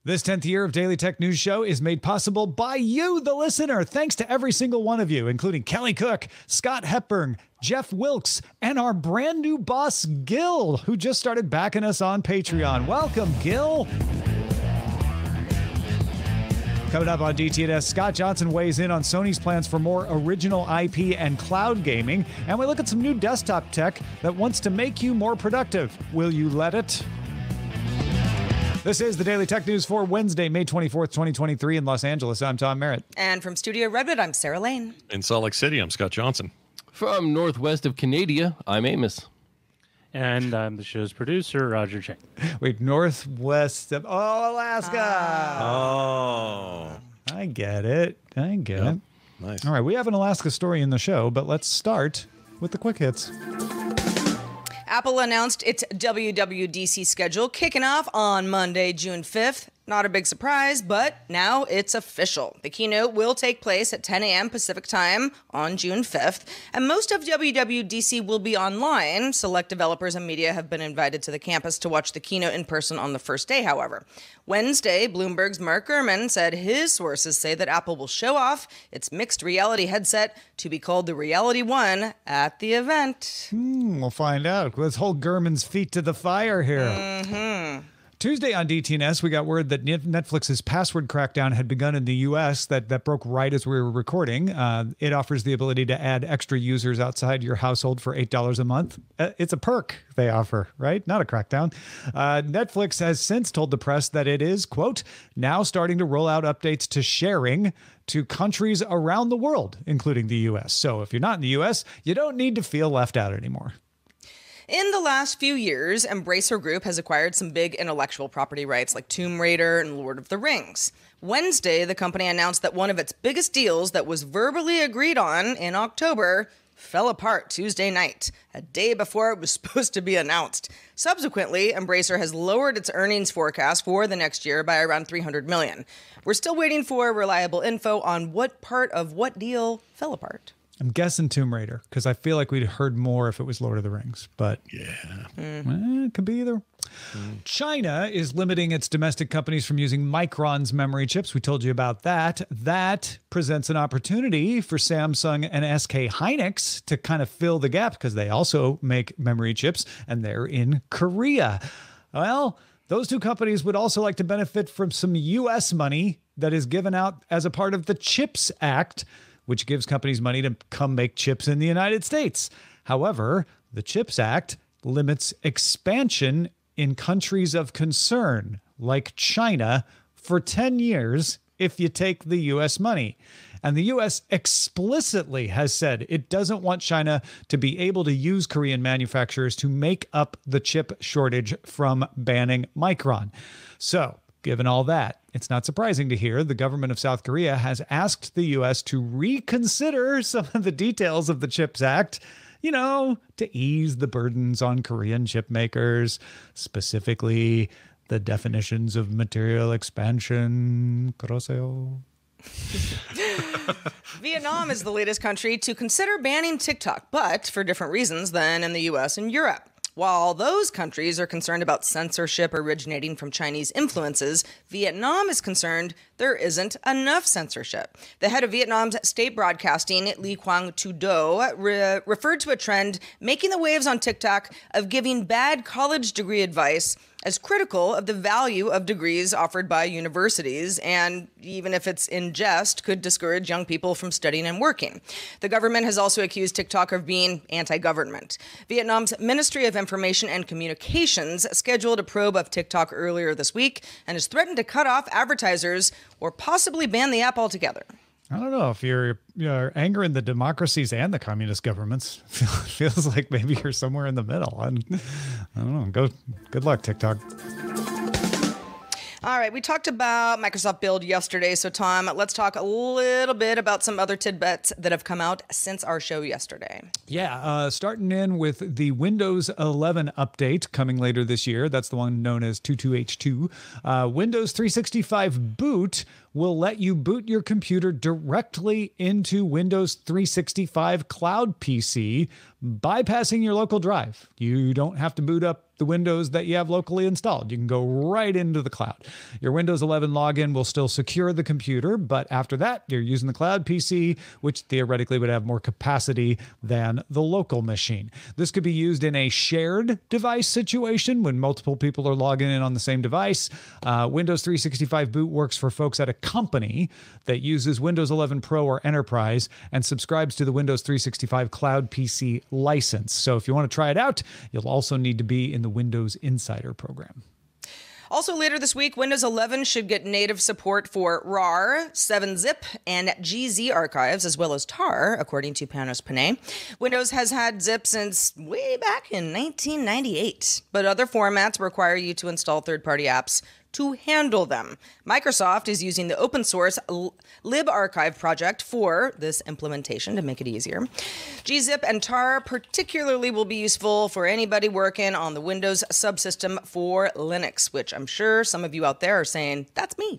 This 10th year of Daily Tech News Show is made possible by you, the listener. Thanks to every single one of you, including Kelly Cook, Scott Hepburn, Jeff Wilkes, and our brand new boss, Gil, who just started backing us on Patreon. Welcome, Gil. Coming up on DTNS, Scott Johnson weighs in on Sony's plans for more original IP and cloud gaming. And we look at some new desktop tech that wants to make you more productive. Will you let it? This is the Daily Tech News for Wednesday, May 24th, 2023 in Los Angeles. I'm Tom Merritt. And from Studio Redwood, I'm Sarah Lane. In Salt Lake City, I'm Scott Johnson. From northwest of Canada, I'm Amos. And I'm the show's producer, Roger Chang. Wait, northwest of Alaska. Oh. I get it. Nice. All right, we have an Alaska story in the show, but let's start with the quick hits. Apple announced its WWDC schedule kicking off on Monday, June 5th. Not a big surprise, but now it's official. The keynote will take place at 10 a.m. Pacific time on June 5th, and most of WWDC will be online. Select developers and media have been invited to the campus to watch the keynote in person on the first day, however. Wednesday, Bloomberg's Mark Gurman said his sources say that Apple will show off its mixed reality headset to be called the Reality One at the event. We'll find out. Let's hold Gurman's feet to the fire here. Tuesday on DTNS, we got word that Netflix's password crackdown had begun in the U.S. That broke right as we were recording. It offers the ability to add extra users outside your household for $8 a month. It's a perk they offer, right? Not a crackdown. Netflix has since told the press that it is, quote, now starting to roll out updates to sharing to countries around the world, including the U.S. So if you're not in the U.S., you don't need to feel left out anymore. In the last few years, Embracer Group has acquired some big intellectual property rights like Tomb Raider and Lord of the Rings. Wednesday, the company announced that one of its biggest deals that was verbally agreed on in October fell apart Tuesday night, a day before it was supposed to be announced. Subsequently, Embracer has lowered its earnings forecast for the next year by around $300 million. We're still waiting for reliable info on what part of what deal fell apart. I'm guessing Tomb Raider, because I feel like we'd heard more if it was Lord of the Rings. But yeah, it could be either. China is limiting its domestic companies from using Micron's memory chips. We told you about that. That presents an opportunity for Samsung and SK Hynix to kind of fill the gap, because they also make memory chips, and they're in Korea. Well, those two companies would also like to benefit from some U.S. money that is given out as a part of the CHIPS Act, which gives companies money to come make chips in the United States. However, the CHIPS Act limits expansion in countries of concern, like China, for 10 years if you take the U.S. money. And the U.S. explicitly has said it doesn't want China to be able to use Korean manufacturers to make up the chip shortage from banning Micron. So, given all that, it's not surprising to hear the government of South Korea has asked the U.S. to reconsider some of the details of the CHIPS Act, to ease the burdens on Korean chip makers, specifically the definitions of material expansion. 그러세요? Vietnam is the latest country to consider banning TikTok, but for different reasons than in the U.S. and Europe. While those countries are concerned about censorship originating from Chinese influences, Vietnam is concerned there isn't enough censorship. The head of Vietnam's state broadcasting, Lee Quang Tu Do, referred to a trend making the waves on TikTok of giving bad college degree advice as critical of the value of degrees offered by universities, and even if it's in jest, could discourage young people from studying and working. The government has also accused TikTok of being anti-government. Vietnam's Ministry of Information and Communications scheduled a probe of TikTok earlier this week and has threatened to cut off advertisers or possibly ban the app altogether. I don't know if you're angering the democracies and the communist governments. Feels like maybe you're somewhere in the middle. I don't know. Good luck, TikTok. All right, we talked about Microsoft Build yesterday, so Tom, let's talk a little bit about some other tidbits that have come out since our show yesterday. Yeah, starting in with the Windows 11 update coming later this year. That's the one known as 22H2. Windows 365 Boot will let you boot your computer directly into Windows 365 Cloud PC, bypassing your local drive. You don't have to boot up the Windows that you have locally installed. You can go right into the cloud. Your Windows 11 login will still secure the computer, but after that, you're using the cloud PC, which theoretically would have more capacity than the local machine. This could be used in a shared device situation when multiple people are logging in on the same device. Windows 365 boot works for folks at a company that uses Windows 11 Pro or Enterprise and subscribes to the Windows 365 Cloud PC license. So if you want to try it out, you'll also need to be in the Windows Insider program. Also, later this week, Windows 11 should get native support for RAR, 7-zip, and GZ archives, as well as tar, according to Panos Panay. Windows has had zip since way back in 1998, but other formats require you to install third-party apps to handle them. Microsoft is using the open source libarchive project for this implementation to make it easier. gzip and tar particularly will be useful for anybody working on the Windows subsystem for Linux, which I'm sure some of you out there are saying, that's me.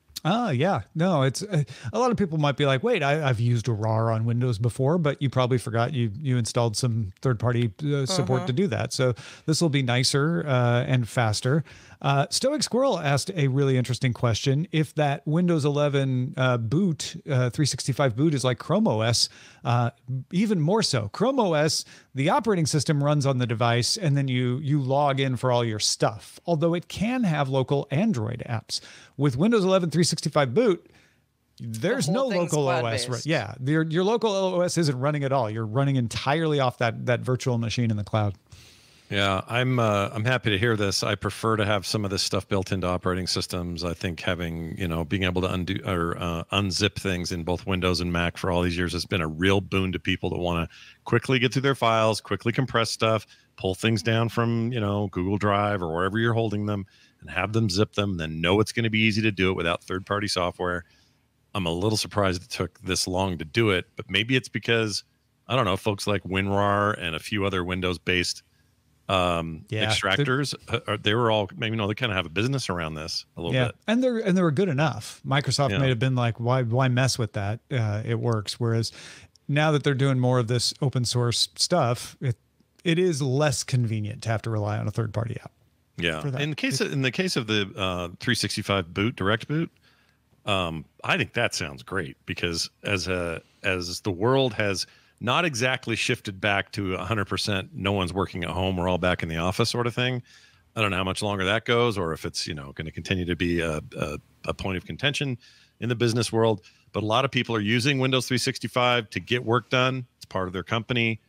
Yeah. No, it's a lot of people might be like, wait, I've used a RAR on Windows before, but you probably forgot you installed some third-party support to do that. So this will be nicer and faster. Stoic Squirrel asked a really interesting question. If that Windows 11 boot, 365 boot is like Chrome OS, even more so. Chrome OS, the operating system runs on the device, and then you log in for all your stuff, although it can have local Android apps. With Windows 11 365 boot, there's no local OS. Right? Yeah, your local OS isn't running at all. You're running entirely off that virtual machine in the cloud. Yeah, I'm happy to hear this. I prefer to have some of this stuff built into operating systems. I think having, being able to undo or unzip things in both Windows and Mac for all these years has been a real boon to people that want to quickly get through their files, quickly compress stuff, pull things down from, Google Drive or wherever you're holding them and have them zip them, then know it's going to be easy to do it without third-party software. I'm a little surprised it took this long to do it, but maybe it's because, I don't know, folks like WinRAR and a few other Windows-based extractors, they were all, maybe they kind of have a business around this a little bit. And they were good enough. Microsoft may have been like, why mess with that? It works. Whereas now that they're doing more of this open source stuff, it is less convenient to have to rely on a third party app. Yeah. In the case of the 365 boot, direct boot, I think that sounds great because as the world has not exactly shifted back to 100%, no one's working at home, we're all back in the office sort of thing. I don't know how much longer that goes or if it's, going to continue to be a point of contention in the business world. But a lot of people are using Windows 365 to get work done. It's part of their company.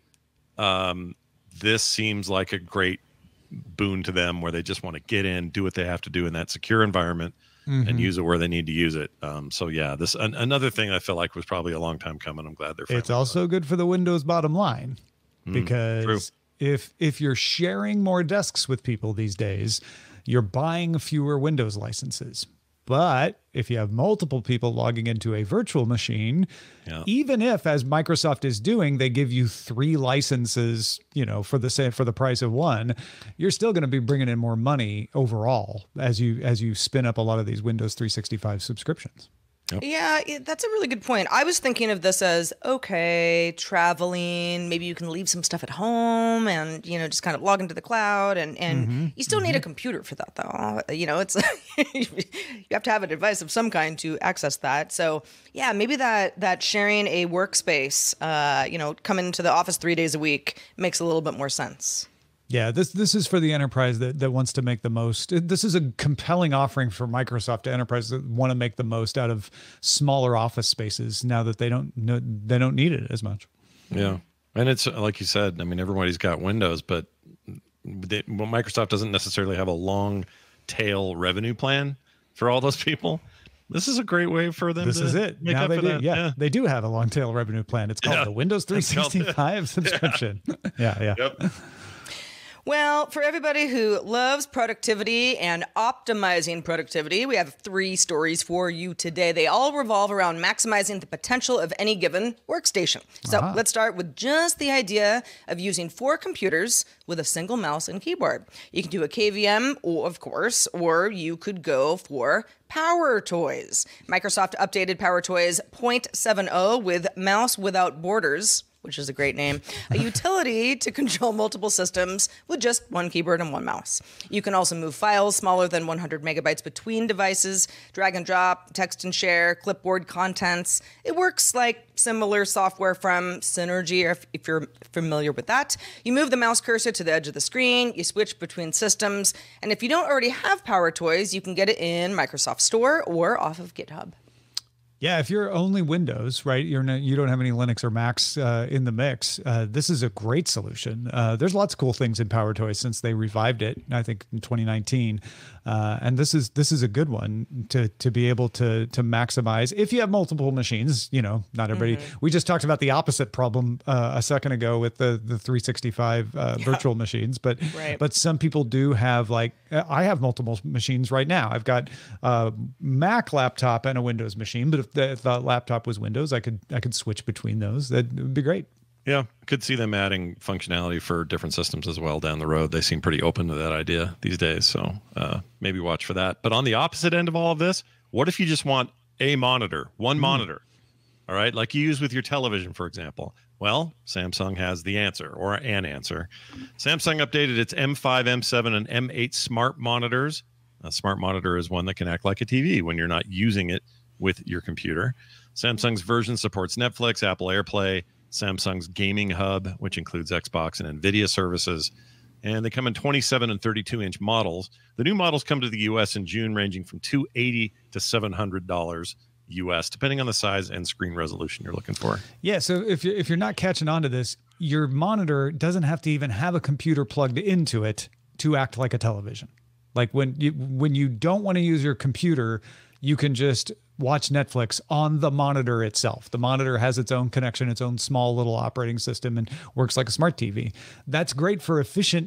This seems like a great boon to them where they just want to get in, do what they have to do in that secure environment and use it where they need to use it. So yeah, this another thing I feel like was probably a long time coming. I'm glad they're. It's also good for the Windows bottom line because if you're sharing more desks with people these days, you're buying fewer Windows licenses. But if you have multiple people logging into a virtual machine, even if, as Microsoft is doing, they give you 3 licenses, for the price of 1, you're still going to be bringing in more money overall as you spin up a lot of these Windows 365 subscriptions. Yep. Yeah, that's a really good point. I was thinking of this as, okay, traveling, maybe you can leave some stuff at home and, just kind of log into the cloud and you still need a computer for that though. It's you have to have a device of some kind to access that. So yeah, maybe that sharing a workspace, coming to the office 3 days a week makes a little bit more sense. Yeah, this is for the enterprise that wants to make the most. This is a compelling offering for Microsoft to enterprises that want to make the most out of smaller office spaces now that they don't need it as much. Yeah, and it's like you said. I mean, everybody's got Windows, but Microsoft doesn't necessarily have a long tail revenue plan for all those people. This is a great way for them. This is it. Now they do. Yeah, they do have a long tail revenue plan. It's called the Windows 365 subscription. Yeah. Yep. Well, for everybody who loves productivity and optimizing productivity, we have 3 stories for you today. They all revolve around maximizing the potential of any given workstation. So let's start with just the idea of using 4 computers with a single mouse and keyboard. You can do a KVM, or you could go for PowerToys. Microsoft updated PowerToys 0.70 with mouse without borders which is a great name, a utility to control multiple systems with just one keyboard and one mouse. You can also move files smaller than 100 megabytes between devices, drag and drop, text and share, clipboard contents. It works like similar software from Synergy, if you're familiar with that. You move the mouse cursor to the edge of the screen, you switch between systems, and if you don't already have PowerToys, you can get it in Microsoft Store or off of GitHub. Yeah, if you're only Windows, right, you don't have any Linux or Macs in the mix, this is a great solution. There's lots of cool things in PowerToy since they revived it, I think, in 2019. And this is a good one to be able to maximize. If you have multiple machines, not everybody. We just talked about the opposite problem a second ago with the 365 virtual machines, but some people do have, like, I have multiple machines right now. I've got a Mac laptop and a Windows machine, but if the laptop was Windows, I could switch between those. That would be great. Yeah, could see them adding functionality for different systems as well down the road. They seem pretty open to that idea these days, so maybe watch for that. But on the opposite end of all of this, what if you just want a monitor, one monitor, all right, like you use with your television, for example? Well, Samsung has the answer, or an answer. Samsung updated its M5, M7, and M8 smart monitors. A smart monitor is one that can act like a TV when you're not using it with your computer. Samsung's version supports Netflix, Apple AirPlay, Samsung's gaming hub, which includes Xbox and NVIDIA services. And they come in 27 and 32-inch models. The new models come to the U.S. in June, ranging from $280 to $700 U.S., depending on the size and screen resolution you're looking for. Yeah, so if you're not catching on to this, your monitor doesn't have to even have a computer plugged into it to act like a television. Like when you don't want to use your computer, you can just watch Netflix on the monitor itself. The monitor has its own connection, its own small little operating system, and works like a smart TV. That's great for efficient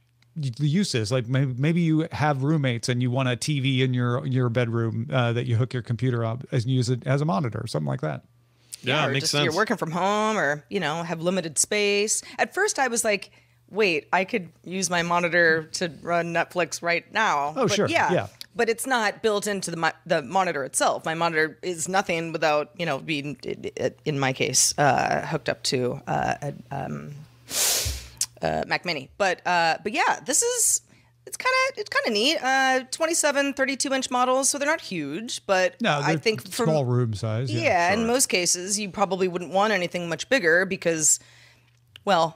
uses. Like maybe you have roommates and you want a TV in your bedroom that you hook your computer up and use it as a monitor or something like that. Yeah, or it makes just sense. You're working from home, or have limited space. At first, I was like, wait, I could use my monitor to run Netflix right now. Oh, but sure. Yeah. But it's not built into the monitor itself. My monitor is nothing without, being, in my case, hooked up to a Mac Mini. But yeah, it's kind of neat. 27, 32-inch models, so they're not huge, but No, I think from small room size. Yeah, Sure. in most cases, you probably wouldn't want anything much bigger because, well,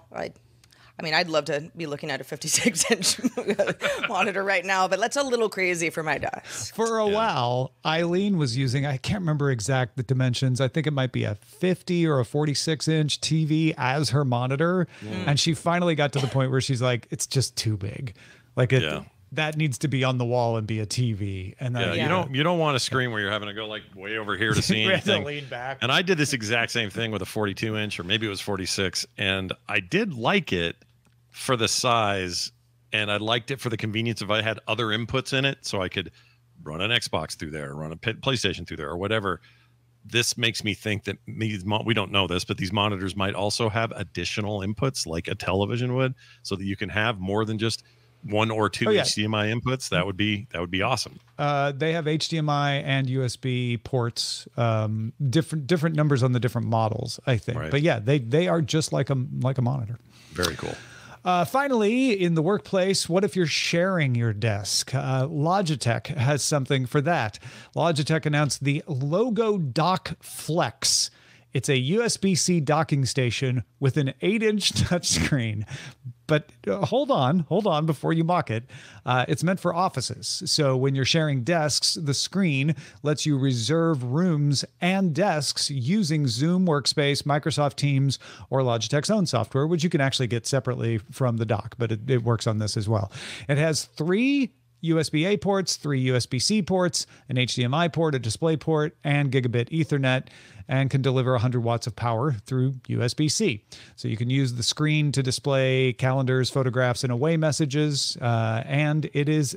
I'd love to be looking at a 56-inch monitor right now, but that's a little crazy for my desk. For a while, Eileen was using, I can't remember the dimensions. I think it might be a 50 or a 46-inch TV as her monitor. And she finally got to the point where she's like, it's just too big. Like that needs to be on the wall and be a TV. And then, you don't want a screen where you're having to go like way over here to see anything. Lean back. And I did this exact same thing with a 42-inch, or maybe it was 46, and I did like it for the size, and I liked it for the convenience of I had other inputs in it, so I could run an Xbox through there, run a PlayStation through there, or whatever. This makes me think that we don't know this, but these monitors might also have additional inputs like a television would, so that you can have more than just one or two HDMI inputs. That would be awesome. They have HDMI and USB ports, different numbers on the different models, I think. Right. But yeah, they are just like a monitor. Very cool. Finally, in the workplace, what if you're sharing your desk? Logitech has something for that. Logitech announced the Logo Dock Flex. It's a USB-C docking station with an 8-inch touchscreen. But hold on before you mock it. It's meant for offices. So when you're sharing desks, the screen lets you reserve rooms and desks using Zoom Workspace, Microsoft Teams, or Logitech's own software, which you can actually get separately from the dock, but it works on this as well. It has 3 USB-A ports, 3 USB-C ports, an HDMI port, a display port, and gigabit Ethernet, and can deliver 100 watts of power through USB-C. So you can use the screen to display calendars, photographs, and away messages, and it is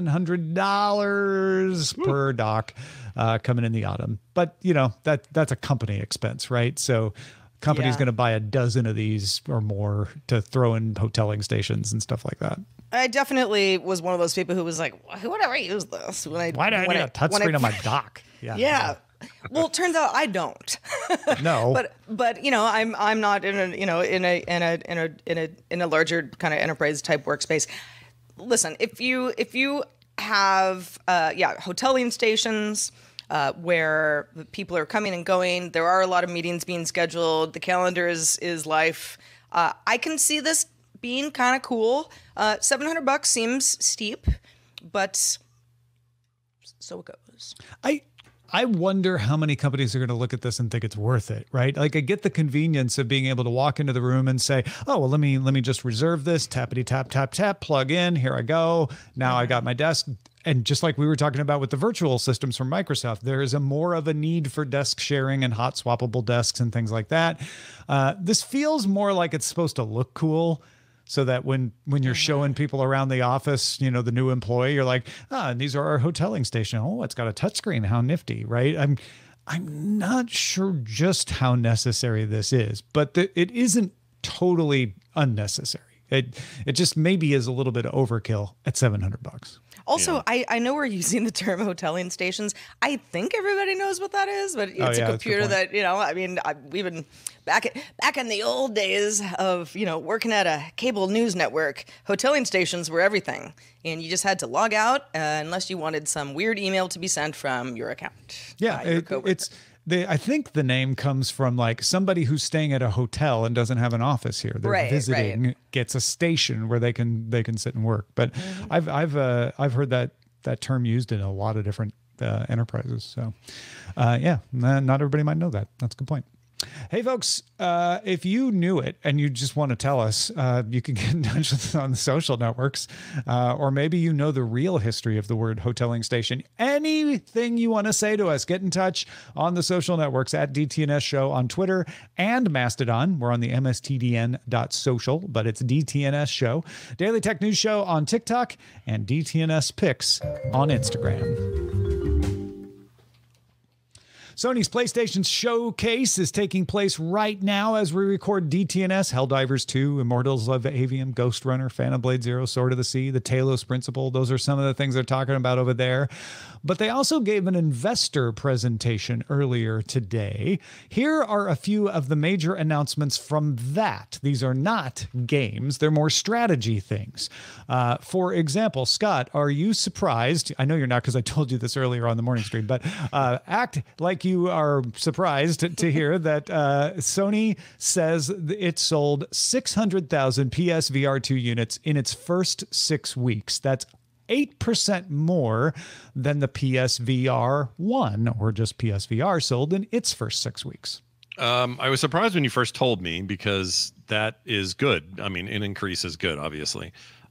$700 per dock coming in the autumn. But, that's a company expense, right? So company's going to buy a dozen of these or more to throw in hoteling stations and stuff like that. I definitely was one of those people who was like, why would I use this? Why do I need a touchscreen on my dock? Yeah. Well, it turns out I don't. No. But I'm not in a larger kind of enterprise type workspace. Listen, if you have hoteling stations where people are coming and going, there are a lot of meetings being scheduled. The calendar is life. I can see this being kind of cool. $700 seems steep, but so it goes. I wonder how many companies are going to look at this and think it's worth it, right? Like I get the convenience of being able to walk into the room and say, oh, well, let me just reserve this, tappity tap, tap, tap, plug in, here I go. Now I got my desk. And just like we were talking about with the virtual systems from Microsoft, there is more of a need for desk sharing and hot swappable desks and things like that. This feels more like it's supposed to look cool. So that when you're showing people around the office, the new employee, you're like, and these are our hoteling station. Oh, it's got a touchscreen. How nifty, right? I'm not sure just how necessary this is, but it isn't totally unnecessary. It just maybe is a little bit of overkill at $700. Also, I know we're using the term hoteling stations. I think everybody knows what that is, but it's a computer that, we've been back in the old days of, working at a cable news network, hoteling stations were everything. And you just had to log out unless you wanted some weird email to be sent from your account. Yeah, I think the name comes from like somebody who's staying at a hotel and doesn't have an office here. They're visiting, gets a station where they can sit and work. But I've heard that term used in a lot of different enterprises. So not everybody might know that. That's a good point. Hey, folks, if you knew it and you just want to tell us, you can get in touch with us on the social networks, or maybe you know the real history of the word hoteling station. Anything you want to say to us, get in touch on the social networks at DTNS Show on Twitter and Mastodon. We're on the mstdn.social, but it's DTNS Show. Daily Tech News Show on TikTok and DTNS Picks on Instagram. Sony's PlayStation Showcase is taking place right now as we record DTNS, Helldivers 2, Immortals of Avium, Ghost Runner, Phantom Blade Zero, Sword of the Sea, the Talos Principle. Those are some of the things they're talking about over there. But they also gave an investor presentation earlier today. Here are a few of the major announcements from that. These are not games. They're more strategy things. For example, Scott, are you surprised? I know you're not because I told you this earlier on the morning stream, but act like you are surprised to hear that Sony says it sold 600,000 PSVR 2 units in its first 6 weeks. That's 8% more than the PSVR 1 or just PSVR sold in its first 6 weeks. I was surprised when you first told me because that is good. I mean, an increase is good, obviously.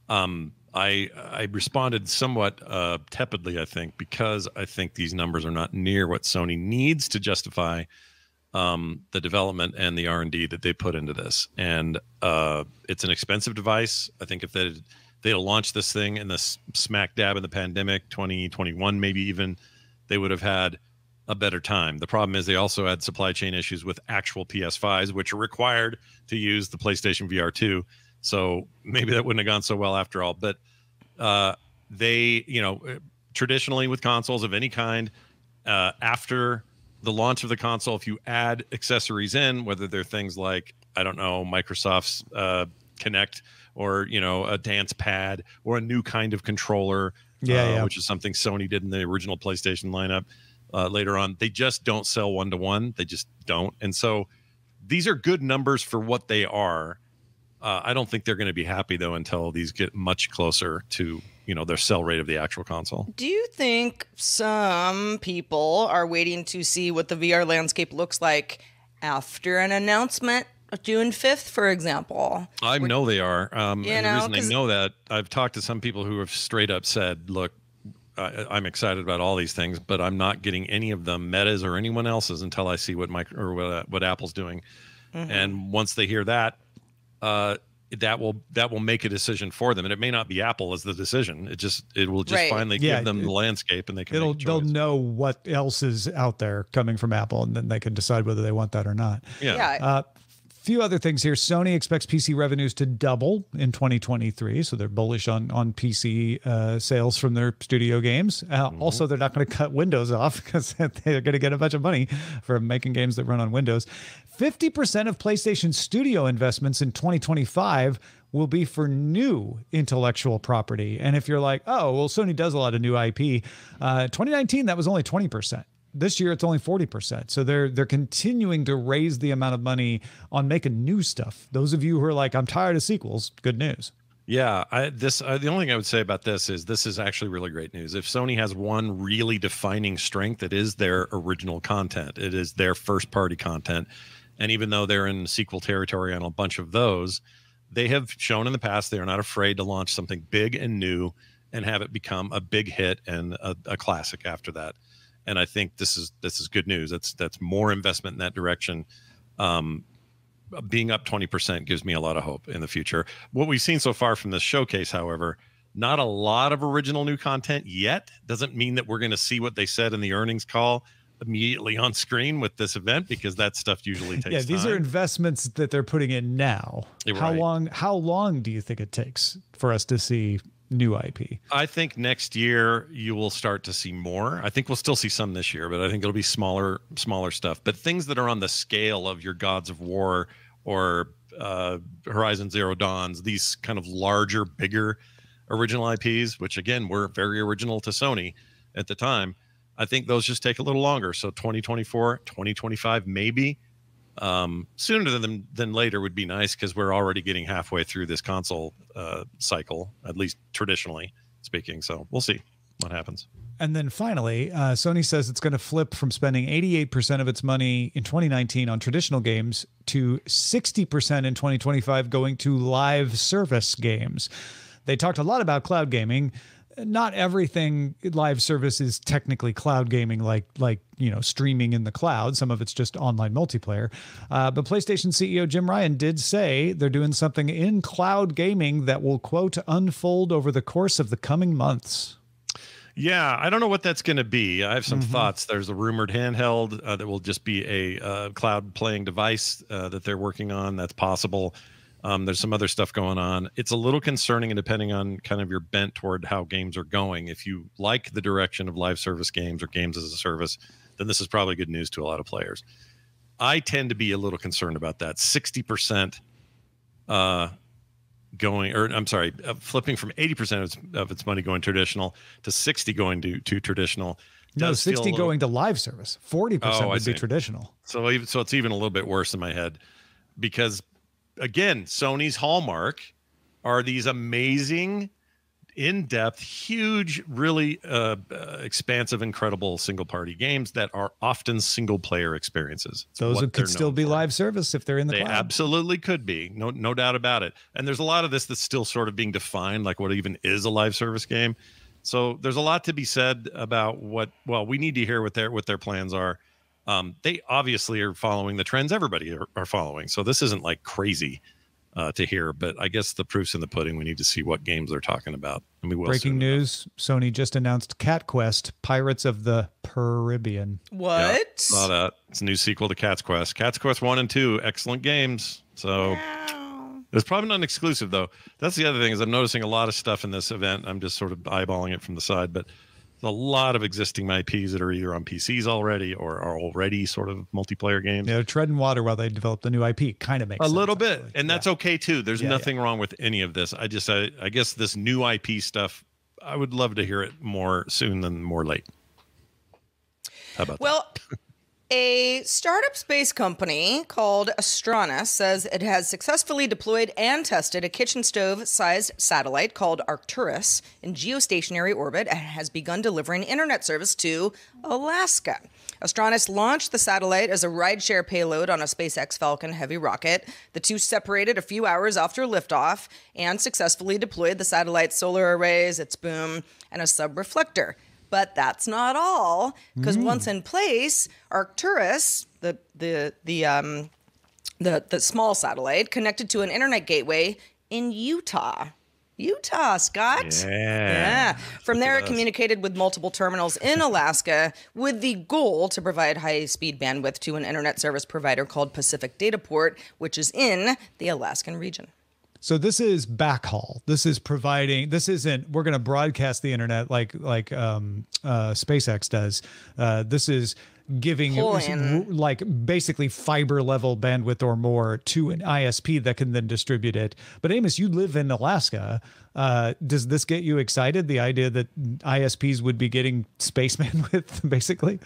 I responded somewhat tepidly, I think, because I think these numbers are not near what Sony needs to justify the development and the R&D that they put into this. And it's an expensive device. I think if they'd launched this thing in the smack dab in the pandemic, 2021 maybe even, they would have had a better time. The problem is they also had supply chain issues with actual PS5s, which are required to use the PlayStation VR 2. So maybe that wouldn't have gone so well after all. But they, traditionally with consoles of any kind, after the launch of the console, if you add accessories in, whether they're things like, I don't know, Microsoft's Kinect or, a dance pad or a new kind of controller, which is something Sony did in the original PlayStation lineup later on, they just don't sell one-to-one. They just don't. And so these are good numbers for what they are. I don't think they're going to be happy, though, until these get much closer to, their sell rate of the actual console. Do you think some people are waiting to see what the VR landscape looks like after an announcement? June 5th, for example. I know they are. And the reason I know that, I've talked to some people who have straight up said, look, I'm excited about all these things, but I'm not getting any of them, Meta's or anyone else's, until I see what Apple's doing. Mm-hmm. And once they hear that, that will make a decision for them, and it may not be Apple as the decision. It will just finally give them the landscape, and they'll know what else is out there coming from Apple, and then they can decide whether they want that or not. Yeah. few other things here. Sony expects PC revenues to double in 2023, so they're bullish on PC sales from their studio games. Also, they're not going to cut Windows off because they're going to get a bunch of money for making games that run on Windows. 50% of PlayStation Studio investments in 2025 will be for new intellectual property. And if you're like, oh, well, Sony does a lot of new IP, 2019, that was only 20%. This year, it's only 40%. So they're continuing to raise the amount of money on making new stuff. Those of you who are like, I'm tired of sequels, good news. Yeah, the only thing I would say about this is actually really great news. If Sony has one really defining strength, it is their original content. It is their first-party content. And even though they're in sequel territory on a bunch of those, they have shown in the past they are not afraid to launch something big and new and have it become a big hit and a classic after that. And I think this is good news. That's more investment in that direction. Being up 20% gives me a lot of hope in the future. What we've seen so far from this showcase, however, not a lot of original new content yet. Doesn't mean that we're going to see what they said in the earnings call immediately on screen with this event, because that stuff usually takes time. These are investments that they're putting in now. Right. How long do you think it takes for us to see new IP? I think next year you will start to see more. I think we'll still see some this year, but I think it'll be smaller stuff. But things that are on the scale of your Gods of War or Horizon Zero Dawns, these kind of larger, bigger original IPs, which again were very original to Sony at the time, I think those just take a little longer. So 2024, 2025, maybe. Sooner than later would be nice, because we're already getting halfway through this console cycle, at least traditionally speaking. So we'll see what happens. And then finally, Sony says it's going to flip from spending 88% of its money in 2019 on traditional games to 60% in 2025 going to live service games. They talked a lot about cloud gaming. Not everything live service is technically cloud gaming, like streaming in the cloud. Some of it's just online multiplayer. But PlayStation CEO Jim Ryan did say they're doing something in cloud gaming that will, quote, unfold over the course of the coming months. Yeah, I don't know what that's going to be. I have some thoughts. There's a rumored handheld that will just be a cloud playing device that they're working on. That's possible. There's some other stuff going on. It's a little concerning, and depending on kind of your bent toward how games are going, if you like the direction of live service games or games as a service, then this is probably good news to a lot of players. I tend to be a little concerned about that. 60% flipping from 80% of its money going traditional to 60 going to traditional. No, 60 going to live service. 40% would be traditional. So it's even a little bit worse in my head, because again, Sony's hallmark are these amazing, in-depth, huge, really expansive, incredible single-party games that are often single-player experiences. Those could still be live service if they're in the cloud. They absolutely could be. No doubt about it. And there's a lot of this that's still sort of being defined, like what even is a live service game. So there's a lot to be said about we need to hear what their plans are. They obviously are following the trends everybody are following. So this isn't like crazy to hear, but I guess the proof's in the pudding. We need to see what games they're talking about. And we will. Breaking news, Sony just announced Cat Quest, Pirates of the Caribbean. What? Yeah, saw that. It's a new sequel to Cat's Quest. Cat's Quest 1 and 2, excellent games. So it's probably not an exclusive, though. That's the other thing, is I'm noticing a lot of stuff in this event. I'm just sort of eyeballing it from the side, but a lot of existing IPs that are either on PCs already or are already sort of multiplayer games. Yeah, treading water while they develop the new IP kind of makes sense. A little bit, actually. And that's okay too. There's nothing wrong with any of this. I guess this new IP stuff, I would love to hear it more soon than more late. How about that? A startup space company called Astranis says it has successfully deployed and tested a kitchen stove-sized satellite called Arcturus in geostationary orbit and has begun delivering internet service to Alaska. Astranis launched the satellite as a rideshare payload on a SpaceX Falcon Heavy rocket. The two separated a few hours after liftoff and successfully deployed the satellite's solar arrays, its boom, and a subreflector. But that's not all, because once in place, Arcturus, the small satellite, connected to an internet gateway in Utah. Utah, Scott. Yeah. From there, it communicated with multiple terminals in Alaska with the goal to provide high-speed bandwidth to an internet service provider called Pacific Dataport, which is in the Alaskan region. So this is backhaul. This is providing. This isn't. We're going to broadcast the internet like SpaceX does. This is giving like basically fiber level bandwidth or more to an ISP that can then distribute it. But Amos, you live in Alaska. Does this get you excited? The idea that ISPs would be getting space bandwidth, basically.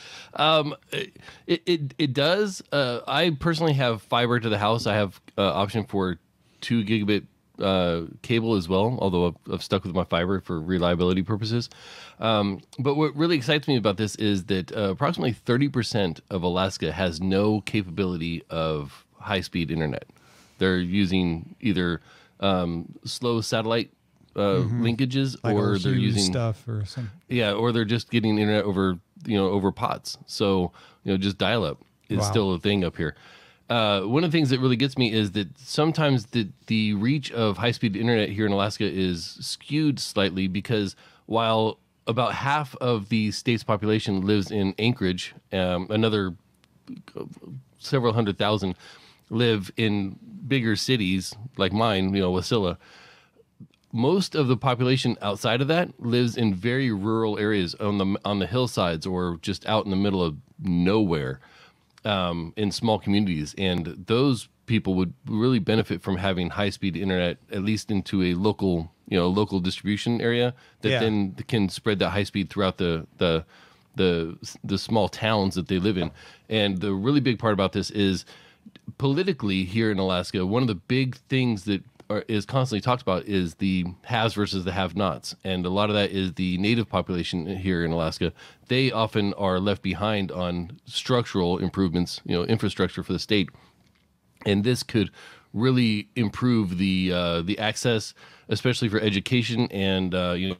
It does. I personally have fiber to the house. I have option for 2 gigabit cable as well, although I've stuck with my fiber for reliability purposes. But what really excites me about this is that approximately 30% of Alaska has no capability of high-speed internet. They're using either slow satellite linkages, Like or they're using stuff or something. Yeah, or they're just getting internet over POTS. So just dial-up is still a thing up here. One of the things that really gets me is that sometimes the reach of high-speed internet here in Alaska is skewed slightly, because while about half of the state's population lives in Anchorage, another several 100,000 live in bigger cities like mine, Wasilla. Most of the population outside of that lives in very rural areas on the hillsides or just out in the middle of nowhere. In small communities, and those people would really benefit from having high-speed internet, at least into a local distribution area that then can spread that high speed throughout the small towns that they live in. And the really big part about this is politically here in Alaska, one of the big things that is constantly talked about is the haves versus the have-nots. And a lot of that is the native population here in Alaska. They often are left behind on structural improvements, infrastructure for the state. And this could really improve the access, especially for education and,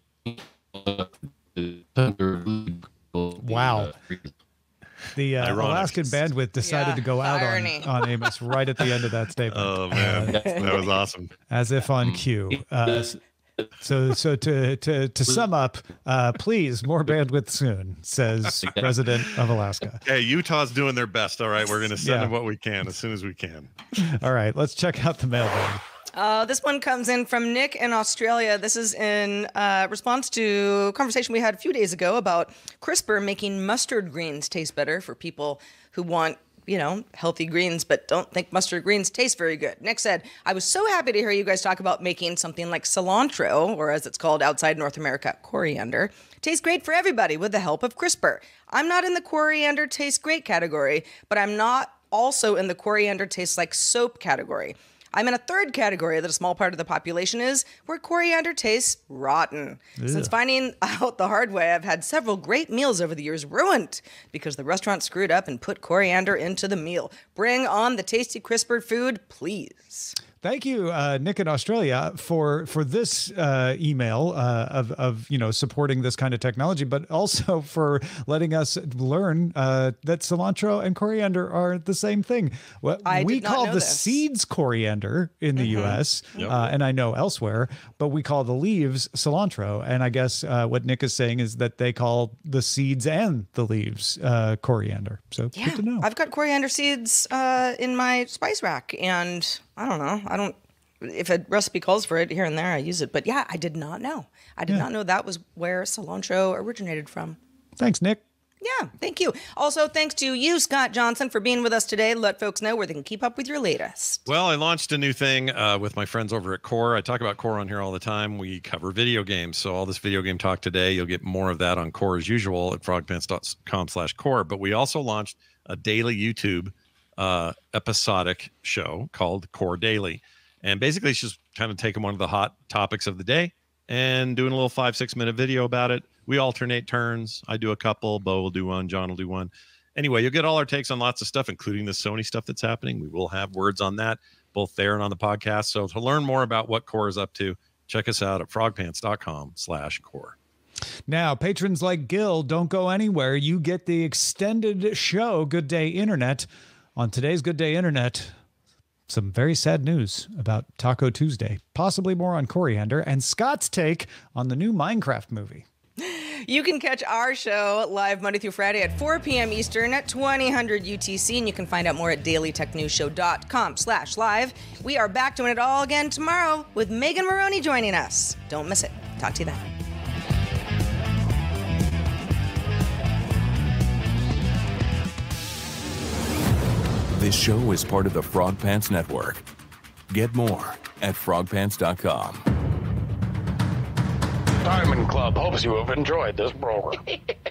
Wow. The Alaskan bandwidth decided to go out on Amos right at the end of that statement. Oh man, that was awesome. As if on cue. So to sum up, please, more bandwidth soon, says President of Alaska. Hey, Utah's doing their best. All right, we're going to send them what we can as soon as we can. All right, let's check out the mailbag. This one comes in from Nick in Australia. This is in response to a conversation we had a few days ago about CRISPR making mustard greens taste better for people who want, healthy greens, but don't think mustard greens taste very good. Nick said, I was so happy to hear you guys talk about making something like cilantro, or as it's called outside North America, coriander, taste great for everybody with the help of CRISPR. I'm not in the coriander tastes great category, but I'm not also in the coriander tastes like soap category. I'm in a third category that a small part of the population is, where coriander tastes rotten. Ew. Since finding out the hard way, I've had several great meals over the years ruined because the restaurant screwed up and put coriander into the meal. Bring on the tasty CRISPR food, please. Thank you, Nick in Australia, for this email of supporting this kind of technology, but also for letting us learn that cilantro and coriander are the same thing. We call the seeds coriander in the U.S. And I know elsewhere, but we call the leaves cilantro. And I guess what Nick is saying is that they call the seeds and the leaves coriander. So good to know. I've got coriander seeds in my spice rack, and I don't know. If a recipe calls for it here and there, I use it. But yeah, I did not know. I did not know that was where cilantro originated from. Thanks, Nick. Yeah, thank you. Also, thanks to you, Scott Johnson, for being with us today. Let folks know where they can keep up with your latest. Well, I launched a new thing with my friends over at Core. I talk about Core on here all the time. We cover video games. So all this video game talk today, you'll get more of that on Core as usual at frogpants.com/core. But we also launched a daily YouTube episodic show called Core Daily. And basically it's just kind of taking one of the hot topics of the day and doing a little 5-6 minute video about it. We alternate turns. I do a couple, Bo will do one, John will do one. Anyway, you'll get all our takes on lots of stuff, including the Sony stuff that's happening. We will have words on that, both there and on the podcast. So to learn more about what Core is up to, check us out at frogpants.com/core. Now, patrons like Gil, don't go anywhere. You get the extended show, Good Day Internet. On today's Good Day Internet, some very sad news about Taco Tuesday, possibly more on coriander, and Scott's take on the new Minecraft movie. You can catch our show live Monday through Friday at 4 p.m. Eastern at 2000 UTC, and you can find out more at dailytechnewsshow.com/live. We are back doing it all again tomorrow with Megan Morrone joining us. Don't miss it. Talk to you then. This show is part of the Frog Pants Network. Get more at frogpants.com. Diamond Club hopes you have enjoyed this program.